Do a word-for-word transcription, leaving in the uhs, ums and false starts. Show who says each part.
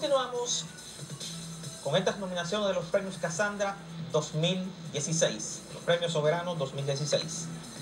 Speaker 1: Continuamos con estas nominaciones de los premios Casandra dos mil dieciséis, los premios soberanos dos mil dieciséis.